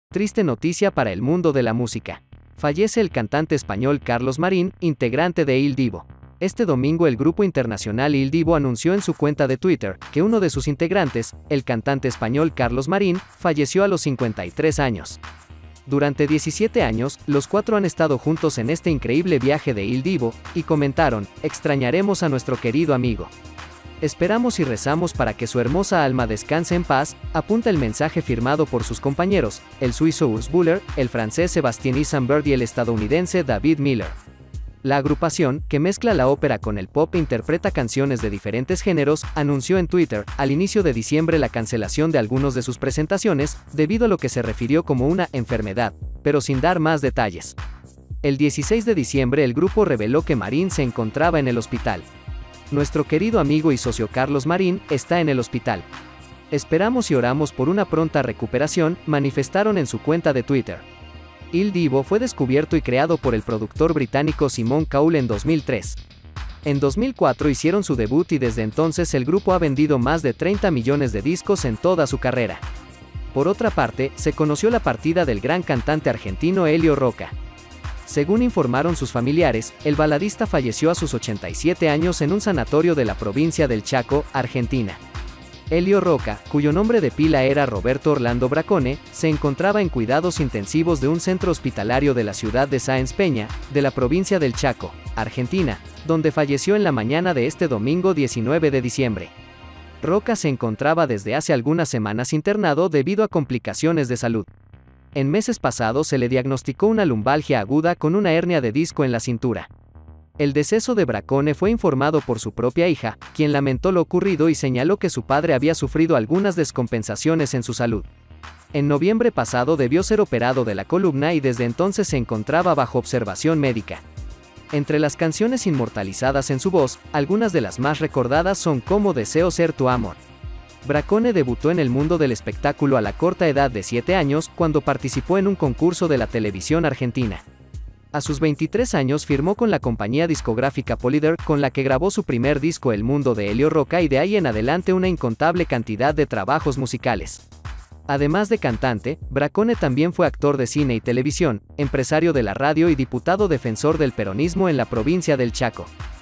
Triste noticia para el mundo de la música. Fallece el cantante español Carlos Marín, integrante de Il Divo. Este domingo el grupo internacional Il Divo anunció en su cuenta de Twitter que uno de sus integrantes, el cantante español Carlos Marín, falleció a los 53 años. Durante 17 años, los cuatro han estado juntos en este increíble viaje de Il Divo, y comentaron: extrañaremos a nuestro querido amigo. Esperamos y rezamos para que su hermosa alma descanse en paz, apunta el mensaje firmado por sus compañeros, el suizo Urs Buller, el francés Sébastien Isenberg y el estadounidense David Miller. La agrupación, que mezcla la ópera con el pop e interpreta canciones de diferentes géneros, anunció en Twitter, al inicio de diciembre, la cancelación de algunas de sus presentaciones, debido a lo que se refirió como una enfermedad, pero sin dar más detalles. El 16 de diciembre el grupo reveló que Marín se encontraba en el hospital. Nuestro querido amigo y socio Carlos Marín está en el hospital. Esperamos y oramos por una pronta recuperación, manifestaron en su cuenta de Twitter. Il Divo fue descubierto y creado por el productor británico Simon Cowell en 2003. En 2004 hicieron su debut y desde entonces el grupo ha vendido más de 30 millones de discos en toda su carrera. Por otra parte, se conoció la partida del gran cantante argentino Elio Roca. Según informaron sus familiares, el baladista falleció a sus 87 años en un sanatorio de la provincia del Chaco, Argentina. Elio Roca, cuyo nombre de pila era Roberto Orlando Bracone, se encontraba en cuidados intensivos de un centro hospitalario de la ciudad de Sáenz Peña, de la provincia del Chaco, Argentina, donde falleció en la mañana de este domingo 19 de diciembre. Roca se encontraba desde hace algunas semanas internado debido a complicaciones de salud. En meses pasados se le diagnosticó una lumbalgia aguda con una hernia de disco en la cintura. El deceso de Bracone fue informado por su propia hija, quien lamentó lo ocurrido y señaló que su padre había sufrido algunas descompensaciones en su salud. En noviembre pasado debió ser operado de la columna y desde entonces se encontraba bajo observación médica. Entre las canciones inmortalizadas en su voz, algunas de las más recordadas son Como deseo ser tu amor. Bracone debutó en el mundo del espectáculo a la corta edad de 7 años, cuando participó en un concurso de la televisión argentina. A sus 23 años firmó con la compañía discográfica Polydor, con la que grabó su primer disco El Mundo de Elio Roca y de ahí en adelante una incontable cantidad de trabajos musicales. Además de cantante, Bracone también fue actor de cine y televisión, empresario de la radio y diputado defensor del peronismo en la provincia del Chaco.